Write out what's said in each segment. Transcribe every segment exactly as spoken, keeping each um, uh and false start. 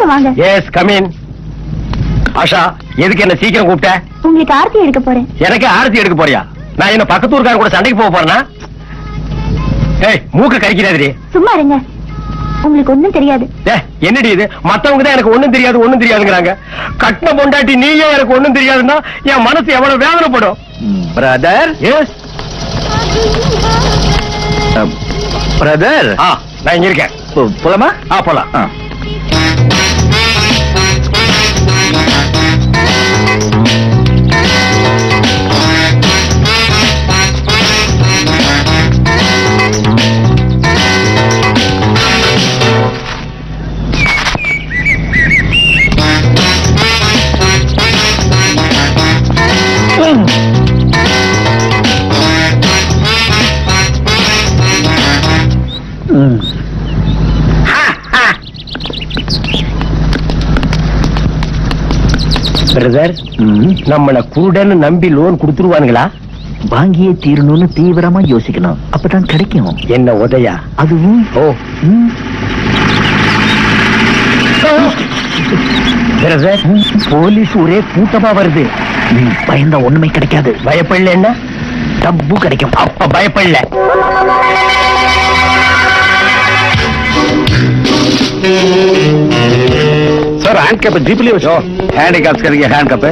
சீக்கிரம் வாங்க. Yes come in. Asha, எதுக்கு என்ன சீக்கிரம் கூப்பிட்ட? உங்களுக்கு ஆர்த்தி எடுக்க போறேன். எனக்கு ஆர்த்தி எடுக்க போறியா? நான் என்ன பக்கத்து ஊர்க்கார கூட சண்டைக்கு போக போறேனா? ஏய், மூக்க கறிக்கிறாதே. சும்மா இருங்க, உங்களுக்கு ஒண்ணும் தெரியாது. ஏய், என்னடி இது? மத்தவங்க தான் எனக்கு ஒண்ணும் தெரியாது ஒண்ணும் தெரியாதுங்கறாங்க. கட்டின பொண்டாட்டி நீயே எனக்கு ஒண்ணும் தெரியாதுன்னா என் மனசு எவ்வளவு வேதனைப்படும். பிரதர். Yes brother. ஆ, நான் இங்க இருக்கேன். போலாமா? ஆ, போலாம். பிரதர், நம்மள குருடன்னு நம்பி லோன் கொடுத்துருவானுங்களா? வாங்கியே தீரணும்னு தீவிரமா யோசிக்கணும், அப்பதான் கிடைக்கும். என்ன உதயா? அதுவும் ஓ பிரதர், போலீஸ் ஒரே கூட்டமா வருது. பயந்தா ஒண்ணுமே கிடைக்காது. பயப்படல என்ன டப்பு கிடைக்கும். அப்ப பயப்படல. सर हैंड कैप जीप लियो जो हैंड कैप्स करेंगे हैंड कैप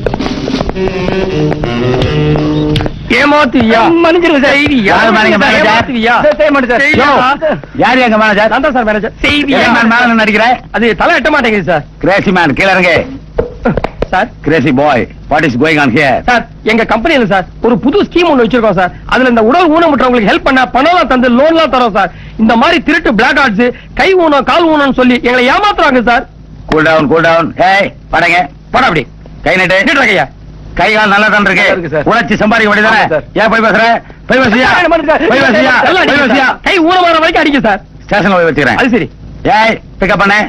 ஏமாத்தியா மனுஜர் செய்தியா? யார் மேனேஜர்? ஏமாத்தியா சே மனுஜர். யார் எங்க மேனேஜர்? நான் தான் சார் மேனேஜர். செய்தியா மேன் மேன் நடிக்கிறேன். அது தலை எட்ட மாட்டேங்குது சார். கிரேசி மேன் கீழ இறங்க. Sir crazy boy, what is going on here? Sir, எங்க கம்பெனில சார் ஒரு புது ஸ்கீம் ஒன்னு வச்சிருக்கோம் சார். அதுல இந்த உடல் ஊனமுற்றவங்களுக்கு ஹெல்ப் பண்ண பணம் தந்து லோன்லாம் தரோம் சார். இந்த மாதிரி திருட்டு பிளாக் ஆர்ட்ஸ், கை ஊனம் கால் ஊனம்னு சொல்லி எங்களை ஏமாத்துறாங்க sir. Cool down cool down. ஏய் படங்க பட அப்படி கை நட்டு நீட்டுறக்கையா. கை கால் நல்லா தான் இருக்கு. உழைச்சி சம்பாதிக்க வேண்டியதானே? ஏன் போய் பேசுற? போய் பேசியா? போய் பேசியா? போய் பேசியா? கை ஊனமான வரைக்கும் அடிக்க சார். ஸ்டேஷன்ல போய் வச்சுக்கிறேன். அது சரி. ஏய் பிக்கப் பண்ணு.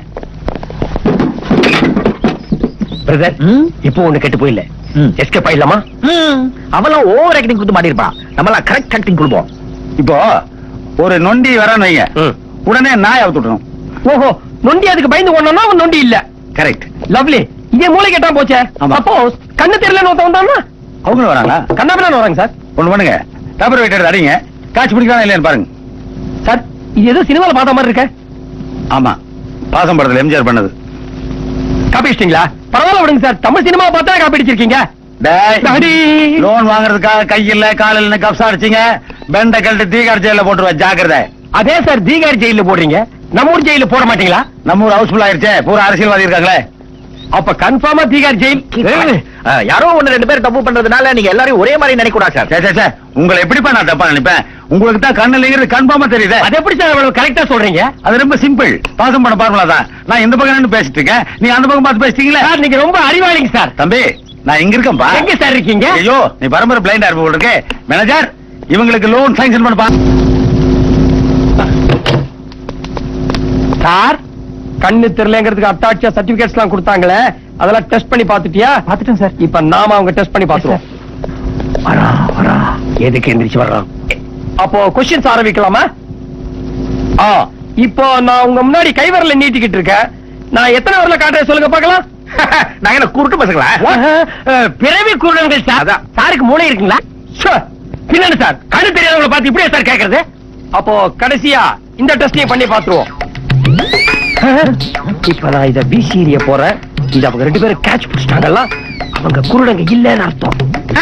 பிரதர், இப்போ ஒண்ணு கெட்டு போயில்ல. எஸ்கேப் ஆயிடலாமா? அவெல்லாம் ஓவர் ஆக்டிங் கொடுத்து மாட்டிருப்பான். நம்மளாம் கரெக்ட் ஆக்டிங் கொடுப்போம். இப்போ ஒரு நொண்டி வரான்னு வைங்க, உடனே நாய் அவுத்து விட்டுறோம். ஓஹோ, நொண்டி அதுக்கு பயந்து கொண்டா அவன் நொண்டி இல்ல. கரெக்ட். லவ்லி. இதே மூளை கேட்டா போச்சே. சப்போஸ் கண்ணு தெரியலன்னு ஒருத்தன் வந்தான்னா அவங்களும் வராங்களா? கண்ணாபின்னு வராங்க சார். ஒண்ணு பண்ணுங்க, பேப்பர் வெயிட் எடுத்து அடிங்க, காட்சி பிடிக்கலாம் இல்லையான்னு பாருங்க. சார், இது ஏதோ சினிமால பார்த்த மாதிரி இருக்க. ஆமா, பாசம் படத்துல எம்ஜிஆர் பண்ணது. காப்பி அடிச்சிட்டீங்களா? பரவாயில்ல விடுங்க சார், தமிழ் சினிமா பார்த்தா காப்பி அடிச்சிருக்கீங்க. லோன் வாங்குறதுக்காக கை இல்ல கால் இல்ல கப்சா அடிச்சீங்க, பெண்ட கழட்டு தீகார் ஜெயில போட்டுருவா, ஜாக்கிரதை. அதே சார், தீகார் ஜெயில போடுறீங்க, நம்ம ஊர் ஜெயில போட மாட்டீங்களா? நம்ம ஊர் ஹவுஸ்ஃபுல் ஆயிருச்சே, பூரா அரசியல்வாதி இருக்காங்களே. அப்ப கன்ஃபார்மா தீகார் ஜெயில். யாரோ ஒண்ணு ரெண்டு பேர் தப்பு பண்றதுனால நீங்க எல்லாரும் ஒரே மாதிரி நினைக்க கூடாது சார். உங்களை எப்படிப்பா நான் தப்பா நினைப்பேன்? உங்களுக்கு தான் கண்ணு இல்லைங்கிறது கன்ஃபார்மா தெரியுது. அது எப்படி சார் அவ்வளவு கரெக்டா சொல்றீங்க? அது ரொம்ப சிம்பிள். பாசம் பண்ண பார்முலா தான். நான் இந்த பக்கம் நின்னு பேசிட்டு இருக்கேன், நீ அந்த பக்கம் பார்த்து பேசிட்டீங்களா? சார், நீங்க ரொம்ப அறிவாளிங்க சார். தம்பி, நான் இங்க இருக்கேன்பா. எங்க சார் இருக்கீங்க? ஐயோ, நீ பரம்பரை பிளைண்டா இருப்ப இருக்கு. மேனேஜர், இவங்களுக்கு லோன் சாங்ஷன் பண்ணப்பா. சார், கண்ணு தெரியலங்கிறதுக்கு அட்டாச்சியா சர்டிபிகேட்ஸ் எல்லாம் கொடுத்தாங்களே, அதெல்லாம் டெஸ்ட் பண்ணி பாத்துட்டியா? பாத்துட்டேன் சார். இப்ப நாம அவங்க டெஸ்ட் பண்ணி பாத்துருவோம். வரா வரா. எதுக்கு எந்திரிச்சு வர்றோம்? அப்போ கொஸ்டின்ஸ் ஆரம்பிக்கலாமா? ஆ, இப்போ நான் உங்க முன்னாடி கைவரல நீட்டிக்கிட்டு இருக்கேன். நான் எத்தனை வரல காட்டுறேன் சொல்லுங்க பாக்கலாம். நாங்க என்ன குருட்டு பசங்களா? பிறவி குருடங்கள் சார். சாருக்கு மூளை இருக்குங்களா? பின்னாடி சார், கண்ணு தெரியாதவங்களை பார்த்து இப்படியே சார் கேட்கறது. அப்போ கடைசியா இந்த டெஸ்டையும் பண்ணி பாத்துருவோம். இப்ப நான் இத பிசி ஏரிய போறேன். இது அவங்க ரெண்டு பேரும் கேட்ச் பிடிச்சிட்டாங்கல்ல, அவங்க குருடங்க இல்லன்னு அர்த்தம்.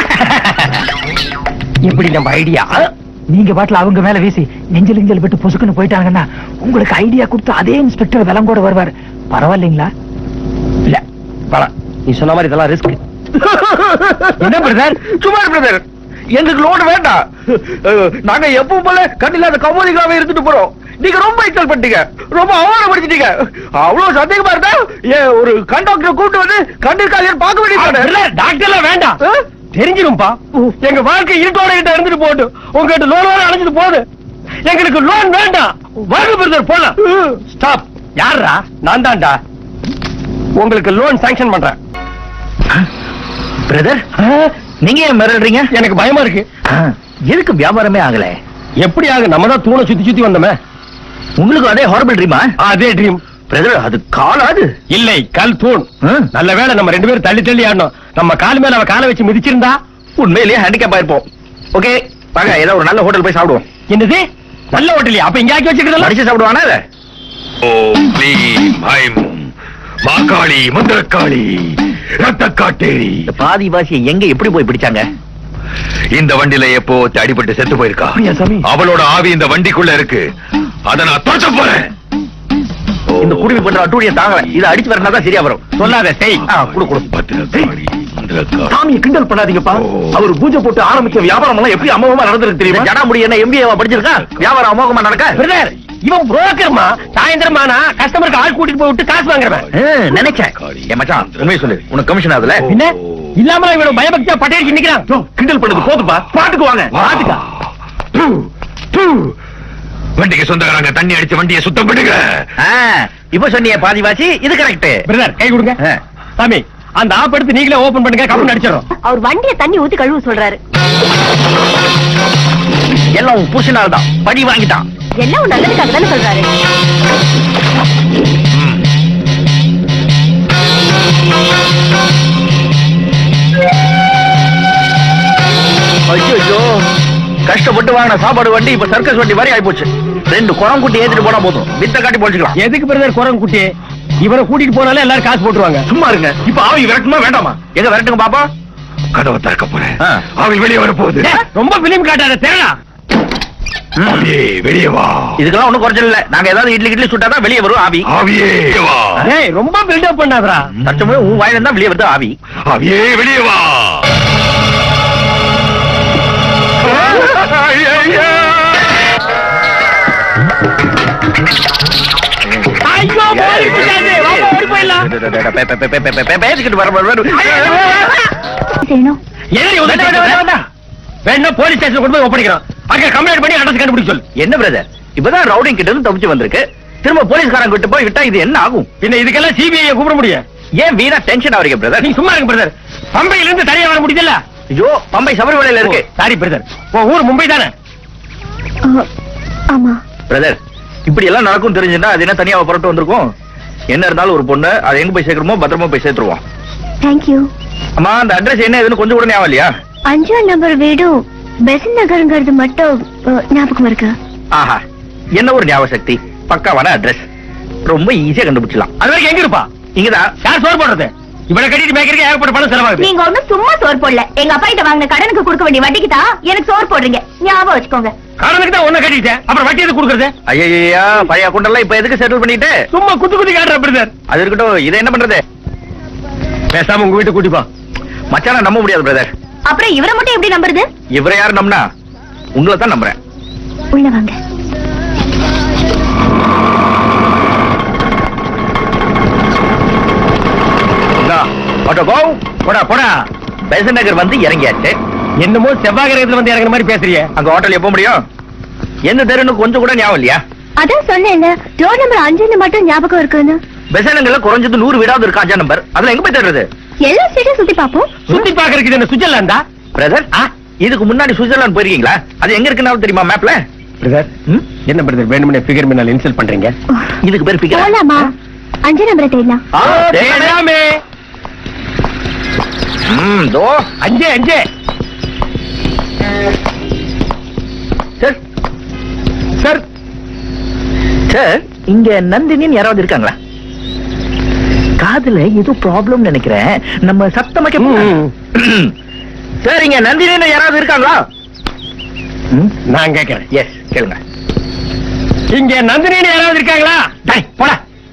எப்படி நம்ம ஐடியா? நீங்க பாட்டுல அவங்க மேல வீசி நெஞ்சல் நெஞ்சல் விட்டு பொசுக்குன்னு போயிட்டாங்கன்னா உங்களுக்கு ஐடியா கொடுத்து அதே இன்ஸ்பெக்டர் விலங்கோட வருவார். பரவாயில்லைங்களா? இல்ல பரவா, நீ சொன்ன மாதிரி இதெல்லாம் ரிஸ்க். என்ன பிரதர்? சும்மா பிரதர், எங்களுக்கு லோன் வேண்டாம். நாங்க எப்பவும் போல கண்ணில்லாத கமோதிகளாவே இருந்துட்டு போறோம். நீங்க ரொம்ப எக்ஸல் பண்ணிட்டீங்க, ரொம்ப அவமானப்படுத்திட்டீங்க. அவ்வளவு சந்தேகமா இருந்தா ஒரு கண்டக்டரை கூப்பிட்டு வந்து கண்டிருக்காது பார்க்க வேண்டிய டாக்டர்லாம் வேண்டாம், தெரிஞ்சிரும்பா. எங்க வாழ்க்கை இருட்டோட கிட்ட இருந்துட்டு போட்டு உங்ககிட்ட லோன் வேற அடைஞ்சிட்டு போகுது. எங்களுக்கு லோன் வேண்டாம், வாங்க பிரதர் போலாம். ஸ்டாப். யாரா? நான் தான்டா. உங்களுக்கு லோன் சாங்ஷன் பண்றேன். பிரதர், நீங்க ஏன் மிரடுறீங்க? எனக்கு பயமா இருக்கு. எதுக்கு வியாபாரமே ஆகல? எப்படி ஆக? நம்ம தான் தூணை சுத்தி சுத்தி வந்தோமே. உங்களுக்கு அதே ஹாரபிள் ட்ரீமா? அதே ட்ரீம். பிரதர் அது காலாது இல்லை கல் தூண். நல்ல வேளை நம்ம ரெண்டு பேரும் தள்ளி தள்ளி ஆடணும். நம்ம கால் மேல அவ காலை வச்சு மிதிச்சிருந்தா உண்மையிலேயே ஹேண்டிகேப் ஆயிருப்போம். ஓகே வாங்க ஏதோ ஒரு நல்ல ஹோட்டல் போய் சாப்பிடுவோம். என்னது நல்ல ஹோட்டலியா? அப்ப இங்க ஆக்கி வச்சுக்கிட்டா அடிச்சு சாப்பிடுவானா? ஓம் க்ளீம் ஐம் மாகாளி மந்திரக்காளி ரத்த காட்டேரி. பாதி வாசியை எங்க எப்படி போய் பிடிச்சாங்க? இந்த வண்டியில எப்போ அடிபட்டு செத்து போயிருக்கா. அவளோட ஆவி இந்த வண்டிக்குள்ள இருக்கு. அத நான் தொலைச்சு போறேன். இந்த குடுமி பண்ற அட்டூழிய தாங்கல. இத அடிச்சு வரனாதான் சரியா வரும். சொல்லாத செய். குடு குடு. பத்திரக்காளி மந்திரக்காளி. சாமியை கிண்டல் பண்ணாதீங்கப்பா. அவர் பூஜை போட்டு ஆரம்பிச்ச வியாபாரம் எல்லாம் எப்படி அமோகமா நடந்திருக்கு தெரியுமா? ஜடா முடி என்ன எம்பிஏவா படிச்சிருக்கா? வியாபாரம் அமோகமா நடக்க. பிரதர் இவன் புரோக்கர்மா. சாயந்தரமானா கஸ்டமருக்கு ஆள் கூட்டிட்டு போய் விட்டு காசு வாங்குறவன். நினைச்சேன். ஏ மச்சான் உண்மையை சொல்லு. உனக்கு கமிஷன் அதுல என்ன இல்லாம இவ்வளவு பயபக்தியா பட்டையடிச்சு நிக்கிறான். கிண்டல் பண்ணது போதுப்பா. பாட்டுக்கு வாங்க. பாட்டுக்கா வண்டிக்கு சொந்தக்காரங்க தண்ணி அடிச்சு வண்டியை சுத்தம் பண்ணுங்க. இப்ப சொன்னிய பாதிவாசி இது கரெக்ட். பிரதர் கை கொடுங்க. சாமி அந்த ஆப் எடுத்து நீங்களே ஓபன் பண்ணுங்க. கப்பன் அடிச்சிடும். அவர் வண்டியை தண்ணி ஊத்தி கழுவு சொல்றாரு. எல்லாம் புருஷனால தான். படி வாங்கிட்டான். எல்லாம் நல்லதுக்காக தானே சொல்றாரு. ஐயோ கஷ்டப்பட்டு வாங்கின சாப்பாடு வண்டி இப்ப சர்க்கஸ் வண்டி மாதிரி ஆயிப்போச்சு. ரெண்டு குரம் குட்டி ஏத்திட்டு போனா போதும். வித்த காட்டி போச்சுக்கலாம். எதுக்கு பிரதர் குரம் குட்டி? இவரை கூட்டிட்டு போனாலே எல்லாரும் காசு போட்டுருவாங்க. சும்மா இருங்க. இப்ப ஆவி விரட்டணுமா வேண்டாமா? எங்க விரட்டுங்க பாப்பா. கதவை திறக்க போறேன். ஆவி வெளியே வர போகுது. ரொம்ப பிலிம் காட்டாத தேடா. வெளியே வா. இதுக்கெல்லாம் ஒண்ணும் குறைச்சல் இல்ல. நாங்க ஏதாவது இட்லி இட்லி சுட்டாதான் வெளியே வரும் ஆவி. ஆவியே வா. ஏய் ரொம்ப பில்டப் பண்ணாதடா. சச்சமே உன் வாயில இருந்தா வெளியே வருது ஆவி. ஆவியே வெளியே வா. ஐயோ போய் விட்டாதே. வாமா ஓடி போயிடலாம். பேசிக்கிட்டு வர வர செய்யணும். வேணா போலீஸ் ஸ்டேஷன் கொண்டு போய் ஒப்படைக்கிறோம். அங்க கம்ப்ளைண்ட் பண்ணி அட்ரஸ் கண்டுபிடிக்க சொல்லு. என்ன பிரதர் இப்பதான் ரவுடிங் கிட்ட இருந்து தப்பிச்சு வந்திருக்கு. திரும்ப போலீஸ்காரங்க கிட்ட போய் விட்டா இது என்ன ஆகும்? பின்ன இதுக்கெல்லாம் சிபிஐ கூப்பிட முடியும். ஏன் வீணா டென்ஷன் ஆவறீங்க பிரதர்? நீங்க சும்மா இருங்க பிரதர். பம்பையில இருந்து தனியா வர முடியல. ஐயோ பம்பை சபரிமலையில இருக்கு. Sorry brother. உன் ஊர் மும்பை தானே? ஆமா பிரதர் இப்படி எல்லாம் நடக்கும் தெரிஞ்சுட்டா அது என்ன தனியா புறட்டு வந்திருக்கும். என்ன இருந்தாலும் ஒரு பொண்ணு அதை எங்க போய் சேர்க்கணுமோ பத்திரமா போய் சேர்த்துருவோம். தேங்க்யூ. அம்மா அந்த அட்ரஸ் என்ன ஏதுன்னு கொஞ்சம் கூட ஞாபகம் இல்லையா? அஞ்சாம் நம்பர் வீடும் பெசன் நகருங்கிறது மட்டும் ஞாபகம் இருக்கு. ஆஹா என்ன ஒரு ஞாபக சக்தி. பக்காவான அட்ரஸ். ரொம்ப ஈஸியா கண்டுபிடிச்சலாம். அது வரைக்கும் எங்க இருப்பா? இங்கதான். யார் சோறு போடுறது? இவனை கட்டிட்டு மேய்க்கிறதுக்கு ஏகப்பட்ட பணம் செலவாகுது. நீங்க ஒண்ணும் சும்மா சோறு போடல. எங்க அப்பா கிட்ட வாங்கின கடனுக்கு கொடுக்க வேண்டிய வட்டிக்கு தான் எனக்கு சோறு போடுறீங்க. ஞாபகம் வச்சுக்கோங்க. கடனுக்கு தான் ஒண்ணு கட்டிட்டேன். அப்புறம் வட்டி எதுக்கு கொடுக்கறது? ஐயா பழைய அக்கௌண்ட் இப்ப எதுக்கு செட்டில் பண்ணிட்டு? சும்மா குத்து குத்தி காட்டுற பிரதர். அது இருக்கட்டும். இதை என்ன பண்றது? பேசாம உங்க வீட்டு கூட்டிப்பா. மச்சான நம்ப முடியாது பிரதர். அப்புறம் இவரை மட்டும் எப்படி நம்புறது? இவரை யாரு நம்பினா? உங்களை தான் நம்புறேன். உள்ள வாங்க. Auto go. போடா போடா. பெசன் நகர் வந்து இறங்கியாச்சு. என்னமோ செவ்வாய் கிரகத்துல வந்து இறங்குற மாதிரி பேசுறிய. அங்க ஹோட்டல் எப்ப முடியும்? எந்த தெருன்னு கொஞ்சம் கூட ஞாபகம் இல்லையா? அதான் சொன்னேன் ரோட் நம்பர் அஞ்சுன்னு மட்டும் ஞாபகம் இருக்குன்னு. பெசன் நகர்ல குறைஞ்சது நூறு வீடாவது இருக்கு. அஞ்சா நம்பர். அதுல எங்க போய் தேடுறது? எல்லா ஸ்ட்ரீட்டும் சுத்தி பாப்போம். சுத்தி பாக்குறதுக்கு என்ன சுவிட்சர்லாந்தா? பிரதர் இதுக்கு முன்னாடி சுவிட்சர்லாந்து போயிருக்கீங்களா? அது எங்க இருக்குன்னு தெரியுமா மேப்ல? பிரதர் என்ன பிரதர் வேணும்னே ஃபிகர் மேல இன்சல்ட் பண்றீங்க? இதுக்கு பேர் ஃபிகர். போலாமா? அஞ்சு நம்பரை தேடலாம். தேடாமே. ம் தோ அஞ்சே அஞ்சே. சார் சார் சார் இங்க நந்தினின்னு யாராவது இருக்காங்களா? காதுல ஏதோ ப்ராப்ளம் நினைக்கிறேன். நம்ம சத்தமா கேட்போம். சார் இங்க நந்தினின்னு யாராவது இருக்காங்களா? நான் கேட்கிறேன். எஸ் கேளுங்க. இங்க நந்தினின்னு யாராவது இருக்காங்களா? போடா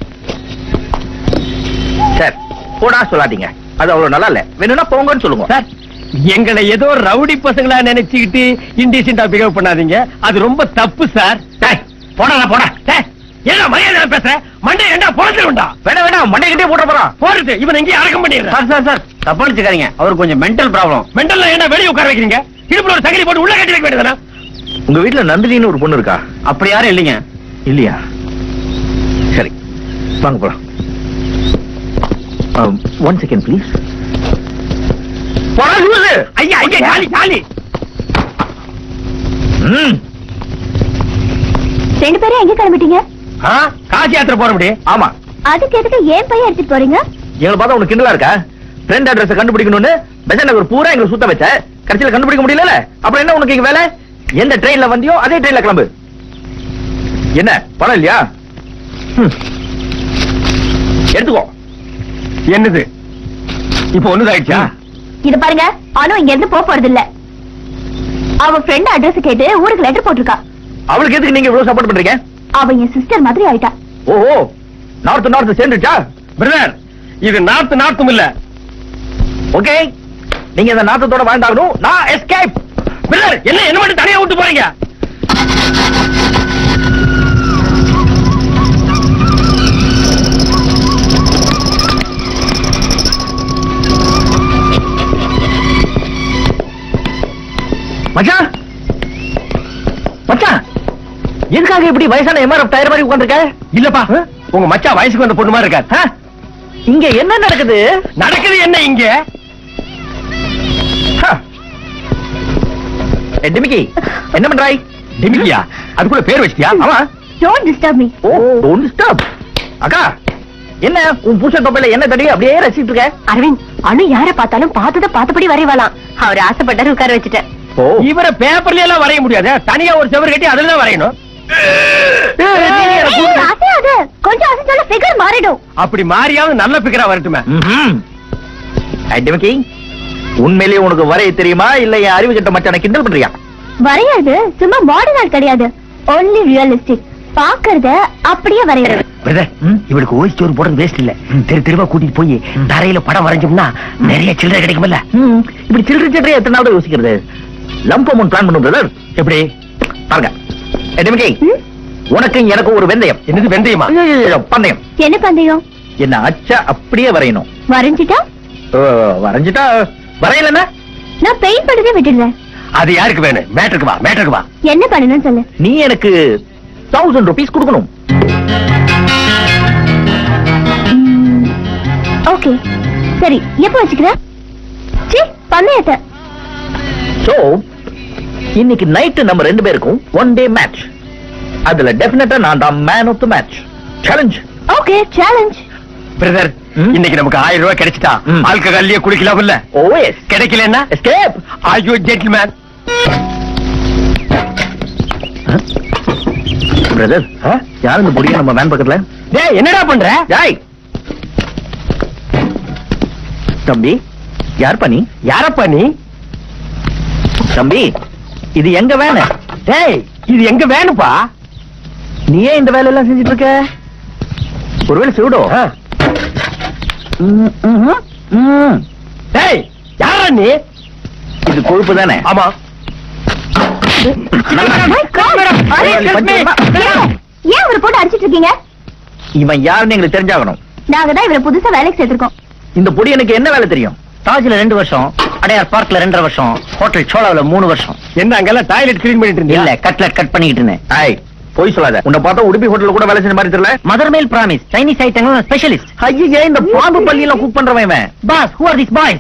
சார். போடா சொல்லாதீங்க. அது அவ்வளவு நல்லா இல்ல. வேணும்னா போங்கன்னு சொல்லுங்க. சார் எங்களை ஏதோ ரவுடி பசங்களா நினைச்சுக்கிட்டு இன்டீசென்டா பிஹேவ் பண்ணாதீங்க. அது ரொம்ப தப்பு சார். போடா போடா. என்ன மரியாதை பேசுற? மண்டை ஏண்டா போடுறா? வேணா வேணா மண்டை கிட்டே போட போறான். போறது இவன் எங்கேயும் அடக்கம் பண்ணிடுறேன். சார் சார் சார் தப்பா நினைச்சுக்காதீங்க. அவருக்கு கொஞ்சம் மென்டல் ப்ராப்ளம். மென்டல்ல ஏண்டா வெளிய உட்கார வைக்கிறீங்க? இடுப்புல ஒரு சங்கிலி போட்டு உள்ள கட்டி வைக்க வேண்டியதானே? உங்க வீட்டுல நந்தினின்னு ஒரு பொண்ணு இருக்கா? அப்படி யாரும் இல்லைங்க. இல்லையா? சரி வாங்க போலாம். One second please. ஐயா ஐயா ஜாலி ஜாலி. ரெண்டு பேரும் எங்க கிளம்பிட்டீங்க? காசி யாத்திரை போற முடியும். ஆமா அதுக்கு எதுக்கு ஏன் பையன் எடுத்துட்டு போறீங்க? எங்களை பார்த்தா உனக்கு கிண்டலா இருக்கா? ஃப்ரெண்ட் அட்ரஸ் கண்டுபிடிக்கணும்னு பெசன் நகர் பூரா எங்களை சுத்த வச்ச, கடைசியில கண்டுபிடிக்க முடியல. அப்புறம் என்ன உனக்கு இங்க வேலை? எந்த ட்ரெயின்ல வந்தியோ அதே ட்ரெயின்ல கிளம்பு. என்ன பணம் இல்லையா? எடுத்துக்கோ. என்னது இப்ப ஒண்ணுதாயிடுச்சா? இது பாருங்க, அனு இங்க இருந்து போக போறது இல்ல. அவ ஃப்ரெண்ட் அட்ரஸ் கேட்டு ஊருக்கு லெட்டர் போட்டிருக்கா. அவளுக்கு எதுக்கு நீங்க இவ்வளவு சப்போர்ட் பண்றீங்க? அவ என் சிஸ்டர் மாதிரி ஆயிட்டா. ஓஹோ, நார்த் நார்த் சேர்ந்துச்சா? பிரதர், இது நார்த் நார்த்தும் இல்ல. ஓகே, நீங்க இந்த நார்த்தத்தோட வாழ்ந்தாகணும். நான் எஸ்கேப். பிரதர், என்ன என்ன மட்டும் தனியா விட்டு போறீங்க? மச்சான், மச்சான், எதுக்காக இப்படி வயசான எம்ஆர்எஃப் டயர் மாதிரி உட்கார்ந்திருக்க? இல்லப்பா, உங்க மச்சான் வயசுக்கு வந்த பொண்ணு மாதிரி இருக்காரு. இங்க என்ன நடக்குது? நடக்குது என்ன இங்க? டிமிக்கி, என்ன பண்றாய்? டிமிக்கியா? அதுக்குள்ள பேர் வச்சிட்டியா? ஆமா. Don't disturb me. ஓ, டோன்ட் ஸ்டாப். அக்கா, என்ன உன் புருஷன் தொப்பையில என்ன தடி அப்படியே ரசிச்சிட்டு இருக்க? அரவிந்த், அனு யார பார்த்தாலும் பார்த்தத பார்த்தபடி வரைவாளாம். அவர் ஆசைப்பட்டாரு, உட்கார வச்சுட்டேன். ஓ, இவரை பேப்பர்ல எல்லாம் வரைய முடியாது. தனியா ஒரு செவர் கட்டி அதுலதான் வரையணும். ஏய், அசையாத. கொஞ்சம் அசைச்சாலும் ஃபிகர் மாறிடும். அப்படி மாறியாவது நல்ல பிகரா வரட்டுமே. டிமிக்கி, உண்மையிலேயே உனக்கு வரைய தெரியுமா இல்ல என் அறிவு கிட்ட மச்சான கிண்டல் பண்றியா? வரையாது சும்மா மாடர்ன் ஆர்ட் கிடையாது, only realistic. பாக்குறத அப்படியே வரையறது. பிரதர், இவளுக்கு ஓய்ஸ் ஸ்டோர் போடுறது வேஸ்ட் இல்ல. தெரு தெருவா கூட்டிட்டு போய் தரையில படம் வரைஞ்சோம்னா நிறைய சில்லறை கிடைக்கும்ல. இப்படி சில்லறை சில்லறை எத்தனை நாள் யோசிக்கிறது? லம்ப் அமௌண்ட் பிளான் பண்ணும் பிரதர். எப்படி பாருங்க டிமிக்கி, உனக்கு எனக்கு ஒரு வெந்தயம். என்னது வெந்தயமா? பந்தயம். என்ன பந்தயம்? என்ன அச்சா அப்படியே வரையணும். வரைஞ்சிட்டா? வரைஞ்சிட்டா வரையலன்னா நான் பெயிண்ட் பண்ணதே விட்டுடுறேன். அது யாருக்கு வேணும்? மேட்டருக்கு வா, மேட்டருக்கு வா. என்ன பண்ணணும்னு சொல்லு. நீ எனக்கு தௌசண்ட் ருபீஸ் கொடுக்கணும். ஓகே, சரி. எப்ப வச்சுக்கிற? சீ, பந்தயத்தை. சோ இன்னைக்கு நைட் நம்ம ரெண்டு பேருக்கும் ஒன் டே மேட்ச். அதுல டெஃபினட்டா நான் தான் man of the match. Challenge. Okay, challenge. Brother, இன்னைக்கு நமக்கு ஆயிரம் ரூபாய் கிடைச்சிட்டா ஆல்கஹால்லயே குடிக்கலாம் இல்ல? Oh yes. கிடைக்கலன்னா escape. Are you gentleman? Brother, யார் இந்த பொடியா நம்ம வேன் பக்கத்துல? டேய், என்னடா பண்ற? ஜாய் தம்பி, யார் பண்ணி? யாரப்பா நீ? தம்பி, இது எங்க வேன். டேய், இது எங்க வேணுப்பா? நீ ஏன் இந்த வேலை எல்லாம் செஞ்சிட்டு இருக்க? ஒருவேளை சூடோ? டேய், யாரா நீ? இது கொழுப்பு தானே? ஆமா. ஏன் ஒரு போட்டு அடிச்சிட்டு இருக்கீங்க? இவன் யாருன்னு எங்களுக்கு தெரிஞ்சாகணும். நாங்க தான் இவரை புதுசா வேலைக்கு சேர்த்திருக்கோம். இந்த பொடி எனக்கு என்ன வேலை தெரியும்? தாஜ்ல ரெண்டு வருஷம், அடையார் பார்க்ல ரெண்டரை வருஷம், ஹோட்டல் சோழாவில மூணு வருஷம். என்ன அங்கெல்லாம் டாய்லெட் கிளீன் பண்ணிட்டு இருந்தியா? இல்ல, கட்லட் கட் பண்ணிட்டு இருந்தேன். ஐய், போய் சொல்லாத. உன்னை பார்த்தா உடுப்பி ஹோட்டல்ல கூட வேலை செஞ்ச மாதிரி தெரியல. மதர் மேல் பிராமிஸ், சைனீஸ் ஐட்டங்கள் ஸ்பெஷலிஸ்ட். ஐயே, இந்த பாம்பு பள்ளி எல்லாம் குக் பண்றவன் இவன். Boss, who are these boys?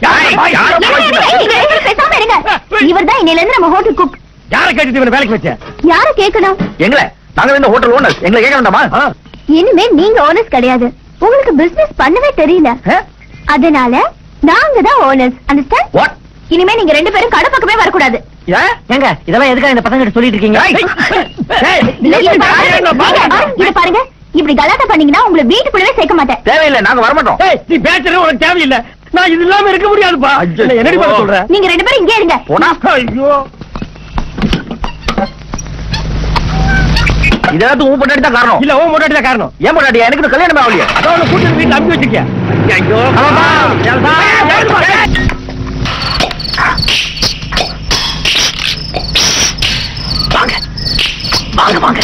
பேசாம இருங்க. இவர் தான் இன்னையில இருந்து நம்ம ஹோட்டல் குக். யார கேட்டுட்டு இவனை வேலைக்கு வச்ச? யார கேட்கணும்? எங்களை, நாங்க இந்த ஹோட்டல் ஓனர்ஸ். எங்களை கேட்க வேண்டாமா? இனிமே நீங்க ஓனர்ஸ் கிடையாது. உங்களுக்கு பிசினஸ் பண்ணவே தெரியல, அதனால நாங்க தான் ஓனர்ஸ். அண்டர்ஸ்டாண்ட்? வாட்? இனிமே நீங்க ரெண்டு பேரும் கடை பக்கமே வரக்கூடாது. ஏங்க, இதெல்லாம் எதுக்காக இந்த பசங்க கிட்ட சொல்லிட்டு இருக்கீங்க? இத பாருங்க, இப்படி கலாட்டா பண்ணீங்கன்னா உங்களை வீட்டுக்குள்ளவே சேர்க்க மாட்டேன். தேவையில்லை, நாங்க வரமாட்டோம். நீ பேசுறது உனக்கு தேவையில்லை. நான் இது இல்லாம இருக்க முடியாதுப்பா. என்னடி பண்ண சொல்ற? நீங்க ரெண்டு பேரும் இங்கே இருங்க. போனா ஐயோ, இதெல்லாம் உன் பொண்டாட்டி தான் காரணம். இல்ல, உன் பொண்டாட்டி தான் காரணம். ஏன் பொண்டாட்டி? எனக்கு கல்யாணம் ஆகலையே. அதான் உன்னை கூட்டிட்டு வீட்டுல அனுப்பி வச்சிருக்கேன். ஐயோ, வாங்க வாங்க வாங்க.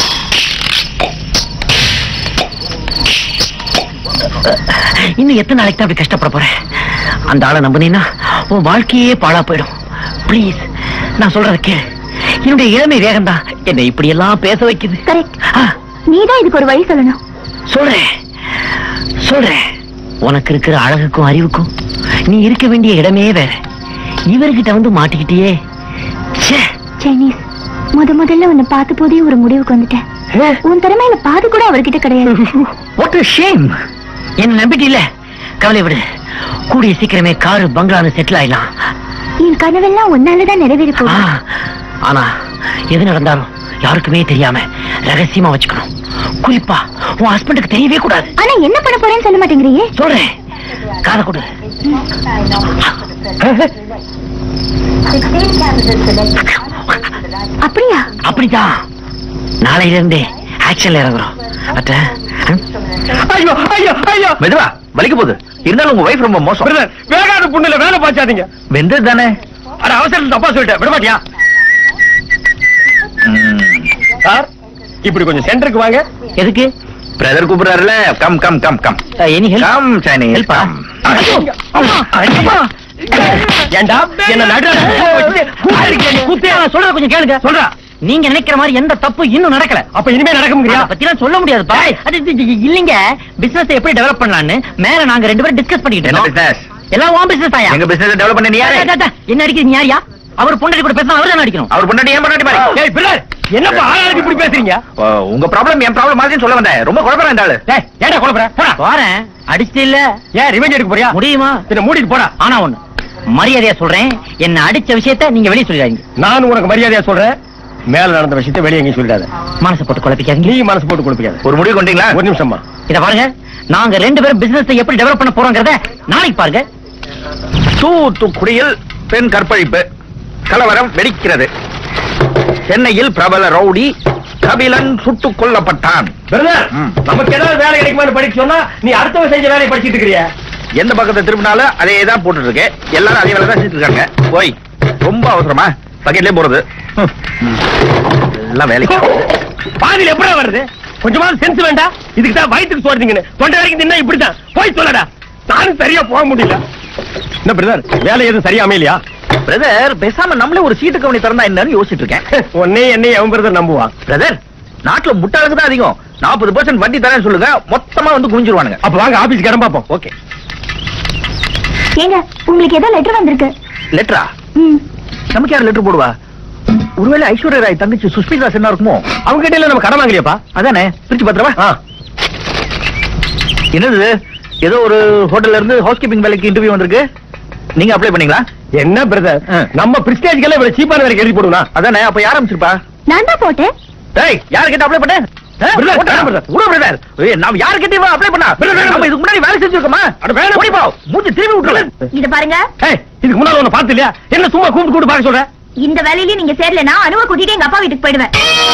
இன்னும் எத்தனை நாளைக்கு தான் அப்படி கஷ்டப்பட போறேன்? அந்த ஆளை நம்பினீன்னா உன் வாழ்க்கையே பாழா போயிடும். பிளீஸ், நான் சொல்றத கேளு. என்னுடைய இளமை வேகம் தான் என்னை இப்படி எல்லாம் பேச வைக்குது. கரெக்ட். நீதான் இதுக்கு ஒரு வழி சொல்லணும். சொல்றேன் சொல்றேன். உனக்கு இருக்கிற அழகுக்கும் அறிவுக்கும் நீ இருக்க வேண்டிய இடமே வேற. இவர்கிட்ட வந்து மாட்டிக்கிட்டியே. சைனீஸ், முத முதல்ல உன்னை பார்த்த போதே ஒரு முடிவுக்கு வந்துட்டேன். உன் திறமையில பாதி கூட அவர்கிட்ட கிடையாது. What a shame. என்ன நம்பிட்டு இல்ல, கவலை விடு. கூடிய சீக்கிரமே காரு பங்களான்னு செட்டில் ஆயிடலாம். என் கனவெல்லாம் ஒன்னாலதான் நிறைவேறி போகுது. ஆனா எது நடந்தாலும் யாருக்குமே தெரியாம ரகசியமா வச்சுக்கணும். குறிப்பா உன் ஹஸ்பண்டுக்கு தெரியவே கூடாது. ஆனா என்ன பண்ண போறேன்னு சொல்ல மாட்டேங்கிறீங்க. சொல்றேன், காதை கொடு. அப்படியா? அப்படிதான். நாளையில இருந்தே ஆக்ஷன்ல இறங்குறோம். அட்ட ஐயோ ஐயோ ஐயோ, மெதுவா, வலிக்க போகுது. இருந்தாலும் உங்க வைஃப் ரொம்ப மோசம். வேகாத புண்ணுல வேலை பாய்ச்சாதீங்க. வெந்தது தானே. அட அவசரத்துல தப்பா சொல்லிட்டேன், விட மாட்டியா? சார், இப்படி கொஞ்சம் சென்டருக்கு வாங்க. எதுக்கு? பிரதர் கூப்பிடுறாருல. Come come come come. Any help? Come சைனி ஹெல்ப். ஏண்டா என்ன நடுல சொல்றத கொஞ்சம் கேளுங்க. சொல்றா. நீங்க நினைக்கிற மாதிரி எந்த தப்பு இன்னும் நடக்கல. அப்ப இனிமே நடக்கும்ங்கறியா? பத்தி எல்லாம் சொல்ல முடியாது. இல்லீங்க, பிசினஸ் எப்படி டெவலப் பண்ணலாம்னு மேல நாங்க ரெண்டு பேரும் டிஸ்கஸ் பண்ணிட்டு என்ன இருக்கோம். பிசினஸ்? எல்லாம் உன் பிசினஸ் தாயா? எங்க பிசினஸ் டெவலப் பண்ண நீ யாரு? என்ன அடிக்கிறீங்க? யாரியா? அவர் பொண்டாட்டி கூட பேசினா அவர் தான் அடிக்கணும். அவர் பொண்டாட்டி ஏன் பொண்டாட்டி பாரு. ஏய் பிரதர், என்னப்பா ஆளாளுக்கு இப்படி பேசுறீங்க? உங்க ப்ராப்ளம் என் ப்ராப்ளம் மாதிரி சொல்ல வந்தேன். ரொம்ப குழப்பறா இந்த ஆளு. ஏய் ஏடா குழப்பற? போடா. போறேன். அடிச்சிட்டு இல்ல. ஏன் ரிவெஞ்ச் எடுக்க போறியா? முடியுமா? இத மூடிட்டு போடா. ஆனா ஒண்ணு, மரியாதையா சொல்றேன், என்ன அடிச்ச விஷயத்தை நீங்க வெளிய சொல்லிடாதீங்க. நான் உனக்கு மரியாதையா சொல்றேன், மேல நடந்த விஷயத்தை வெளிய எங்கேயும் சொல்லிடாத. மனசை போட்டு குழப்பிக்காதீங்க. நீ மனசு போட்டு குழப்பிக்காத. ஒரு முடிவு கொண்டீங்களா? ஒரு நிமிஷமா. இத பாருங்க, நாங்க ரெண்டு பேரும் பிசினஸ் எப்படி டெவலப் பண்ண போறோம்ங்கறத நாளைக்கு பாருங்க. தூத்துக்குடியில் பெண் கற்பழிப்பு, கலவரம் வெடிக்கிறது. சென்னையில் பிரபல ரவுடி கபிலன் சுட்டுக் கொல்லப்பட்டான். பிரதர், நமக்கு ஏதாவது வேலை கிடைக்குமான்னு படிக்க சொன்னா நீ அடுத்தவன் செஞ்ச வேலையை படிச்சிட்டு இருக்கிறியா? எந்த பக்கத்தை திரும்பினாலும் அதே தான் போட்டுட்டு இருக்கு. எல்லாரும் அதே வேலை தான் செஞ்சுட்டு இருக்காங்க. ஓய், ரொம்ப அவசரமா பக்கெட்லயே போறது. எல்லாம் வேலைக்கு பாதியில் எப்படா வருது? கொஞ்சமாவது சென்ஸ் வேண்டாம். இதுக்கு தான் வயிற்றுக்கு சோறுதீங்கன்னு தொண்டை வரைக்கும் தின்னா இப்படிதான். போய் சொல்லடா. நானும் சரியா போக முடியல. என்ன பிரதர், வேலை எதுவும் சரியா அமையலையா? பிரதர், பேசாம நம்மளே ஒரு சீட்டு கம்பெனி திறந்தா என்னன்னு யோசிச்சுட்டு இருக்கேன். உன்னே என்னை அவன் பிரதர் நம்புவான். பிரதர், நாட்டுல முட்டாளுக்கு தான் அதிகம். நாற்பது பர்சன்ட் வட்டி தரேன்னு சொல்லுங்க, மொத்தமா வந்து குவிஞ்சிருவானுங்க. அப்ப வாங்க ஆபீஸ் இடம் பார்ப்போம். ஓகே. ஏங்க, உங்களுக்கு ஏதோ லெட்டர் வந்திருக்கு. லெட்டரா? ம். நமக்கு யார் லெட்டர் போடுவா? ஒருவேளை ஐஸ்வர்யா ராய் தங்கச்சி சுஷ்மிதா சென்னா இருக்குமோ? அவங்க கிட்ட நம்ம கடன் வாங்கலையாப்பா? அதானே, பிரிச்சு பத்திரமா. என்னது, ஏதோ ஒரு ஹோட்டல்ல இருந்து ஹவுஸ் கீப்பிங் வேலைக்கு இன்டர்வியூ வந்திருக்கு. நீங்க அப்ளை பண்ணீங்களா? என்ன பிரதர், நம்ம பிரிஸ்டேஜ்க்கெல்லாம் இவ்வளவு சீப்பான வேலைக்கு எழுதி போடுவா? அதானே, அப்ப யார் ஆரம்பிச்சிருப்பா? நான் தான் போட்டேன். டேய், யார் கிட்ட அப்ளை பண்ண? இது பாருங்க, இதுக்கு முன்னால ஒண்ணு பார்த்து இல்லையா? என்ன சும்மா கூப்பிட்டு கூப்பிட்டு பார்க்க சொல்ற? இந்த வேலையில நீங்க சேரலனா அனுவ கூட்டிட்டு எங்க அப்பா வீட்டுக்கு போயிடுவேன்.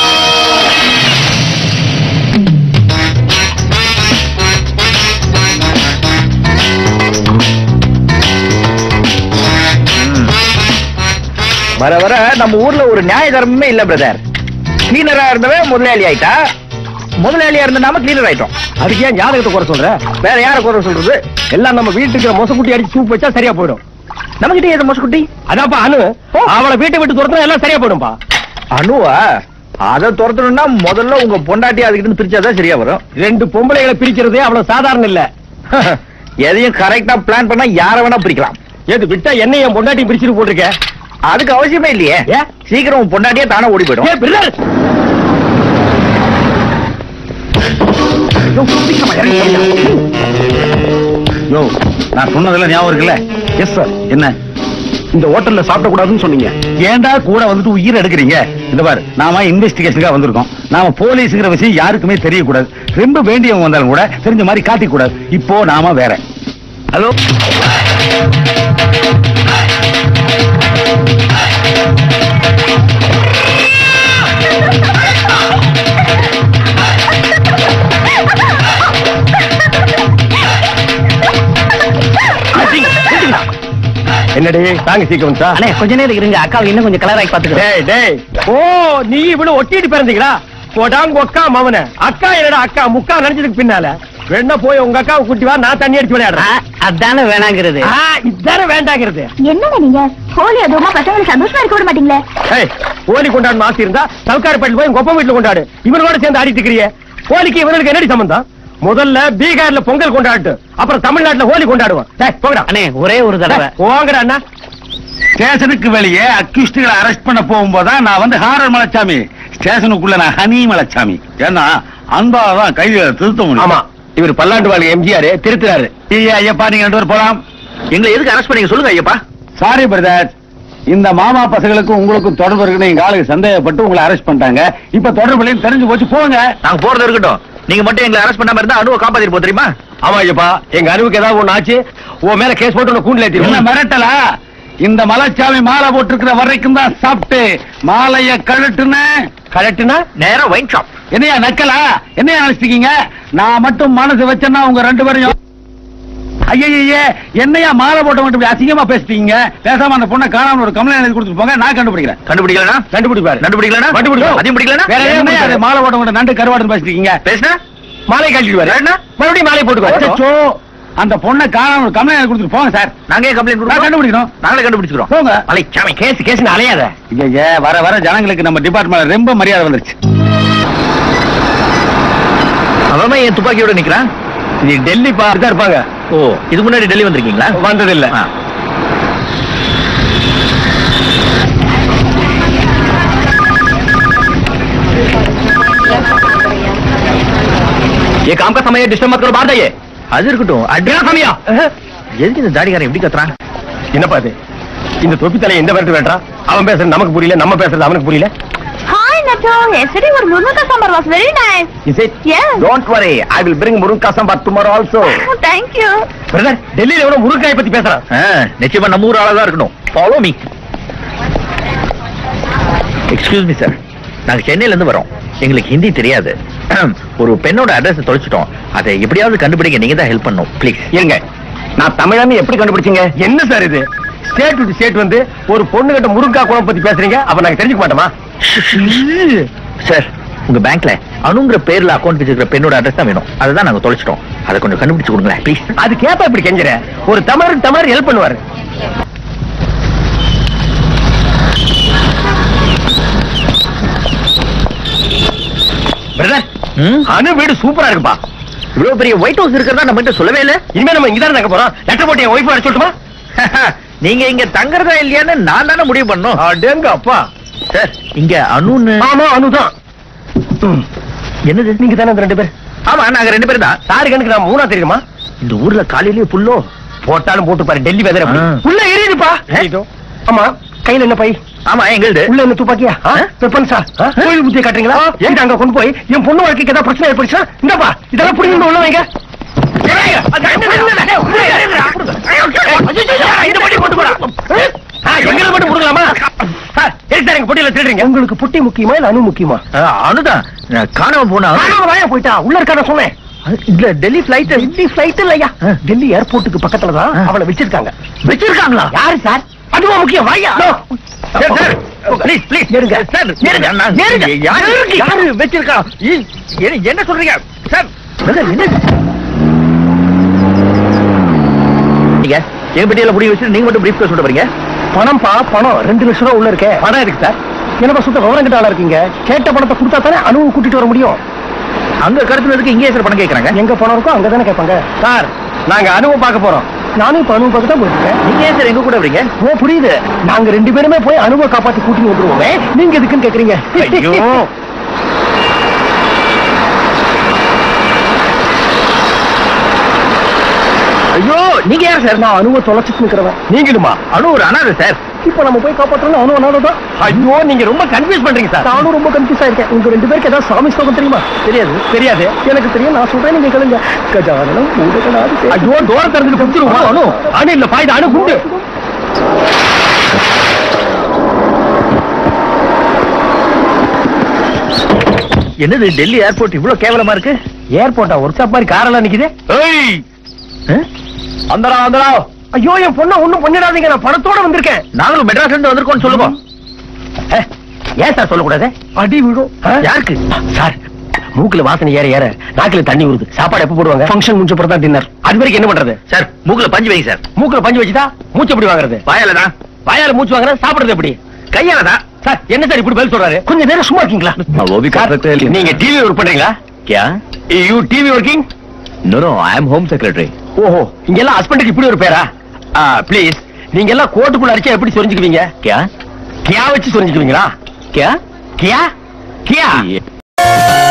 வர வர நம்ம ஊர்ல ஒரு நியாய தர்மமே இல்ல பிரதர். கிளீனரா இருந்தவே முதலாளி ஆயிட்டா, முதலாளியா இருந்த நாம கிளீனர் ஆயிட்டோம். அதுக்கு ஏன் ஜாதகத்தை குறை சொல்ற? வேற யார குறை சொல்றது? எல்லாம் நம்ம வீட்டுக்கு மொசக்குட்டி அடிச்சு சூப் வச்சா சரியா போயிடும். நம்ம கிட்ட ஏதோ மொசக்குட்டி? அதான்ப்பா அனு. அவளை வீட்டை விட்டு துரத்தினா எல்லாம் சரியா போயிடும்பா. அனுவா? அதை துரத்தணும்னா முதல்ல உங்க பொண்டாட்டி அதுக்கிட்ட பிரிச்சாதான் சரியா வரும். ரெண்டு பொம்பளைகளை பிரிக்கிறதே அவ்வளவு சாதாரண இல்ல. எதையும் கரெக்டா பிளான் பண்ணா யார வேணா பிரிக்கலாம். ஏது விட்டா என்ன என் பொண்டாட்டி பிரிச்சுட்டு போட்டிருக்க? அதுக்கு அவசியமே இல்லையே. சீக்கிரம் உன் பொண்டாட்டியே தானே ஓடி போயிடும். நான் சொன்னதெல்லாம் ஞாபகம் இருக்குல்ல? Yes sir. என்ன இந்த ஹோட்டல்ல சாப்பிட கூடாதுன்னு சொன்னீங்க? ஏண்டா கூட வந்துட்டு உயிர் எடுக்கிறீங்க? இந்த பாரு, நாம இன்வெஸ்டிகேஷனுக்காக வந்திருக்கோம். நாம போலீஸ்ங்கிற விஷயம் யாருக்குமே தெரியக்கூடாது. ரொம்ப வேண்டியவங்க வந்தாலும் கூட தெரிஞ்ச மாதிரி காட்டிக்க கூடாது. இப்போ நாம வேற. ஹலோ, என்னடி தாங்க சீக்கிரம் சார். அண்ணே கொஞ்ச நேரம் இருங்க, அக்காவை இன்னும் கொஞ்சம் கலர் ஆகி பாத்துக்கிறேன். டேய், ஓ நீ இவ்வளவு ஒட்டிட்டு பிறந்தீங்களா? போடாங்க அக்கா மவன. அக்கா என்னடா அக்கா முக்கா நினைச்சதுக்கு பின்னால வேணா போய் உங்க அக்காவை கூட்டி வா, நான் தண்ணி அடிச்சு விளையாடுறேன். அதானே வேணாங்கிறது. இதுதானே வேண்டாங்கிறது. என்னங்க நீங்க ஹோலி அதுமா பசங்களை சந்தோஷமா இருக்க விட மாட்டீங்களே? ஏய், ஹோலி கொண்டாடணும் ஆசை இருந்தா சவுக்காரப்பேட்டில் போய் கொப்பம் வீட்டுல கொண்டாடு. இவனோட சேர்ந்து ஆடிட்டு இருக்கிறியே. ஹோலிக்கு இவனுக்கு என்னடி சம்பந்தம்? முதல்ல பீகார்ல பொங்கல் கொண்டாடு, அப்புறம் தமிழ்நாட்டுல ஹோலி கொண்டாடுவோம். போங்கடா அண்ணே, ஒரே ஒரு தடவை போங்கடா அண்ணா. ஸ்டேஷனுக்கு வெளியே அக்யூஸ்டுகளை அரெஸ்ட் பண்ண போகும்போதுதான் நான் வந்து ஹாரர் மலைச்சாமி, ஸ்டேஷனுக்குள்ள நான் ஹனி மலைச்சாமி. ஏன்னா அன்பாதான் கைதிகளை திருத்த முடியும். ஆமா, இவர் பல்லாண்டு வாழ்க்கை எம்ஜிஆர் திருத்துறாரு. ஐயப்பா நீங்க ரெண்டு பேரும் போலாம். எங்களை எதுக்கு அரெஸ்ட் பண்ணீங்க சொல்லுங்க ஐயப்பா. சாரி பிரதர், இந்த மாமா பசங்களுக்கும் உங்களுக்கும் தொடர்பு இருக்குன்னு எங்க ஆளுக்கு சந்தேகப்பட்டு உங்களை அரெஸ்ட் பண்ணிட்டாங்க. இப்ப தொடர்பு தெரிஞ்சு போச்சு, போங்க. நாங்க போறது இருக்கட்டும், நீங்க மட்டும் எங்களை அரெஸ்ட் பண்ணாம இருந்தா அனுவை காப்பாத்திட்டு போ தெரியுமா? ஆமா ஐயப்பா, எங்க அனுவுக்கு ஏதாவது ஒண்ணு ஆச்சு உன் மேல கேஸ் போட்டு கூண்டுல என்ன ஏத்திடுவோம். மிரட்டலா? இந்த மலைச்சாமி மாலை போட்டிருக்கிற வரைக்கும் தான் சாப்பிட்டு மாலைய கழட்டுன்னு கரெக்ட்னா நேரம் வைன் ஷாப். என்னையா நக்கலா? என்னையா நினைச்சிட்டீங்க? நான் மட்டும் மனசு வச்சேன்னா உங்க ரெண்டு பேரையும் ஐயே என்னையா மாலை போட்ட மட்டும் இப்படி அசிங்கமா பேசிட்டீங்க. பேசாம அந்த பொண்ணை காணாம ஒரு கம்ப்ளைண்ட் எழுதி கொடுத்துட்டு போங்க, நான் கண்டுபிடிக்கிறேன். கண்டுபிடிக்கலனா கண்டுபிடிப்பாரு. கண்டுபிடிக்கலனா கண்டுபிடிக்கும். அதையும் பிடிக்கலனா வேற என்னையா அது மாலை போட்ட மட்டும் நண்டு கருவாடுன்னு பேசிட்டீங்க? பேசுனா மாலை கழட்டிடுவாரு. மறுபடியும் மாலை போட்டுக்குவாரு. அச்சோ, அந்த பொண்ணை காணாம ஒரு கம்ப்ளைண்ட் எழுதி கொடுத்துட்டு போங்க சார். நாங்க ஏன் கம்ப்ளைண்ட் நான் கொடுக்கணும்? கண்டுபிடிக்கணும். நாங்களே கண்டுபிடிச்சுக்கிறோம். போங்க. மலைச்சாமி கேஸ் கேஸ் அலையாத. ஐயே வர வர ஜனங்களுக்கு நம்ம டிபார்ட்மெண்ட் ரொம்ப மரியாதை வந்துருச்சு. அவன் ஏன் துப்பாக்கியோட நிக்கிறான்? இது டெல்லி தான் இருப்பாங்க. ஓ, இதுக்கு முன்னாடி டெல்லி வந்திருக்கீங்களா? வந்ததில்ல. ये काम का समय है, डिस्टर्ब मत करो, बाहर जाइए. அது இருக்கட்டும். अड्डा समिया. எதுக்கு இந்த தாடிக்காரன் எப்படி கத்துறான்? என்னப்பா இது? இந்த தொப்பி தலை எந்த வரட்டு வேண்டாம். அவன் பேசுறது நமக்கு புரியல, நம்ம பேசுறது அவனுக்கு புரியல. Hi Nacho, yesterday your murunga sambar was very nice. Is it? Yes. Don't worry, I will bring murunga sambar tomorrow also. Oh, thank you. Brother, டெல்லியில எவ்வளவு முருங்காய் பத்தி பேசுறான். நிச்சயமா நம்ம ஊர் ஆளா தான் இருக்கணும். Follow me. Excuse me sir, நாங்க சென்னையில இருந்து வரோம். எங்களுக்கு ஹிந்தி தெரியாது. ஒரு பெண்ணோட அட்ரஸ் தொலைச்சிட்டோம். அதை எப்படியாவது கண்டுபிடிங்க, நீங்க தான் ஹெல்ப் பண்ணணும் ப்ளீஸ். இருங்க, நான் தமிழான்னு எப்படி கண்டுபிடிச்சீங்க? என்ன சார் இது? ஸ்டேட் டு ஸ்டேட் வந்து ஒரு பொண்ணு கிட்ட முருங்கா குழம்பு பத்தி பேசுறீங்க, அப்ப நாங்க தெரிஞ்சுக்க மாட்டோமா? சார், உங்க பேங்க்ல அனுங்கிற பேர்ல அக்கௌண்ட் வச்சிருக்கிற பெண்ணோட அட்ரஸ் தான் வேணும். அதுதான் நாங்க தொலைச்சிட்டோம். அதை கொஞ்சம் கண்டுபிடிச்சு கொடுங்களேன் ப்ளீஸ். அது கேப்பா இப்படி கெஞ்சற? ஒரு தமிழருக்கு தமிழ் ஹெல்ப் பண்ணுவாரு. பிரதர், அனு வீடு சூப்பரா இருக்குப்பா. இவ்வளவு பெரிய ஒயிட் ஹவுஸ் இருக்கிறதா நம்ம கிட்ட சொல்லவே இல்ல. இனிமே நம்ம இங்கதான் தங்க போறோம். லெட்டர் போட்டு என் ஒய்ஃப் வர சொல்லட்டுமா? நீங்க இங்க தங்கறதா இல்லையான்னு நான் தானே முடிவு பண்ணோம். அடேங்க அப்பா. சார், இங்க அனுன்னு. ஆமா, அனுதான். என்னது? நீங்க தானே ரெண்டு பேர்? ஆமா, நாங்க ரெண்டு பேரும் தான். சாரி கணக்கு நான் மூணா தெரியுமா? இந்த ஊர்ல காலையிலேயே புல்லோ போட்டாலும் போட்டு பாரு, டெல்லி வெதர் உள்ள எரியுதுப்பா. ஆமா, கையில என்ன பை? ஆமா, எங்களுது. உள்ள என்ன துப்பாக்கியா? வெப்பன்ஸா? கோயில் புத்தியை காட்டுறீங்களா? ஏன் அங்க கொண்டு போய் என் பொண்ணு வாழ்க்கைக்கு ஏதாவது பிரச்சனை ஏற்படுச்சா? இந்தப்பா, இதெல்லாம் புடிங்க உள்ள வைங்க. உங்களுக்கு புட்டி முக்கியமா இல்ல அணு முக்கியமா? அனுதான் காணாம போனா. போயிட்டா உள்ள இருக்கான சொன்னேன். இல்ல, டெல்லி பிளைட். டெல்லி பிளைட் இல்லையா, டெல்லி ஏர்போர்ட்டுக்கு பக்கத்துலதான் அவளை வச்சிருக்காங்க. வச்சிருக்காங்களா? யாரு சார்? அதுவா முக்கியம்? வாயா. ப்ளீஸ் ப்ளீஸ் ஏறுங்க சார், ஏறுங்க. ஏறுங்க. யாரு யாரு வச்சிருக்கா? என்ன சொல்றீங்க சார்? என்ன என் பெட்டியில புடி வச்சு நீங்க மட்டும் பிரீஃப் கேஸ் சொல்ல வரீங்க? பணம் பா, பணம் ரெண்டு லட்சம் ரூபா உள்ள இருக்கே. பணம் இருக்கு சார். என்னப்பா சுத்த விவரம் கிட்ட ஆளா இருக்கீங்க? கேட்ட பணத்தை கொடுத்தா தானே அனுவும் கூட்டிட்டு வர முடியும். அங்க கடத்துனதுக்கு இங்கே சார் பணம் கேட்கறாங்க. எங்க பணம் இருக்கோ அங்கதானே கேட்பாங்க. சார், நாங்க அனுவும் பார்க்க போறோம். நானும் இப்ப அனுவும் பார்க்க தான் போயிருக்கேன். நீங்க ஏன் சார் எங்க கூட வரீங்க? ஓ, புரியுது. நாங்க ரெண்டு பேருமே போய் அனுவை காப்பாத்தி கூட்டிட்டு வந்துருவோமே, நீங்க எதுக்குன்னு கேக்குறீங்க? ஐயோ, ஐயோ, நீங்க யார் சார்? நான் அனுவை தொலைச்சிட்டு நிக்கிறவன். நீங்களுமா? அனு ஒரு அனாதை சார். இப்ப நம்ம போய் காப்பாற்றணும். அனு அனாதான். ஐயோ, நீங்க ரொம்ப கன்ஃபியூஸ் பண்றீங்க சார். நானும் ரொம்ப கன்ஃபியூஸ் ஆயிருக்கேன். உங்க ரெண்டு பேருக்கு ஏதாவது சாமி ஸ்லோகம் தெரியுமா? தெரியாது. தெரியாது. எனக்கு தெரியும், நான் சொல்றேன், நீங்க கேளுங்க. கஜானனம் பூதகணாதி. ஐயோ, டோர் திறந்துட்டு குடிச்சிருவோம். அனு அனு இல்ல பாய்து, அனு குண்டு. என்னது டெல்லி ஏர்போர்ட் இவ்வளவு கேவலமா இருக்கு? ஏர்போர்ட்டா? ஒர்க் ஷாப் மாதிரி காரெல்லாம் நிக்குது. அந்தரா அந்தரா. ஐயோ, என் பொண்ணை ஒண்ணும் பண்ணிடாதீங்க, நான் பணத்தோட வந்திருக்கேன். நாங்களும் மெட்ராஸ்ல இருந்து வந்திருக்கோம் சொல்லுங்க. ஏன் சார் சொல்லக்கூடாது? அடி விடும். யாருக்கு சார்? மூக்குல வாசனை ஏற ஏற நாக்குல தண்ணி வருது. சாப்பாடு எப்ப போடுவாங்க? ஃபங்க்ஷன் முடிஞ்ச அப்புறம் தான் டின்னர். அது வரைக்கும் என்ன பண்றது சார்? மூக்குல பஞ்சு வைங்க சார். மூக்குல பஞ்சு வச்சுட்டா மூச்சு எப்படி வாங்குறது? வாயாலதான். வாயால மூச்சு வாங்குறது. சாப்பிடுறது எப்படி? கையாலதான். சார், என்ன சார் இப்படி பதில் சொல்றாரு? கொஞ்சம் நேரம் சும்மா இருக்கீங்களா? நீங்க டிவி ஒர்க் பண்றீங்களா? क्या? You TV working? No no, I am home secretary. ஓஹோ, இங்க எல்லாம் ஹஸ்பண்டுக்கு இப்படி ஒரு பேரா? ப்ளீஸ், நீங்க எல்லாம் கோட்டுக்குள்ள அடிச்சா எப்படி சொரிஞ்சுக்குவீங்க? क्या? கியா வச்சு சொரிஞ்சுக்குவீங்களா? क्या? கியா கியா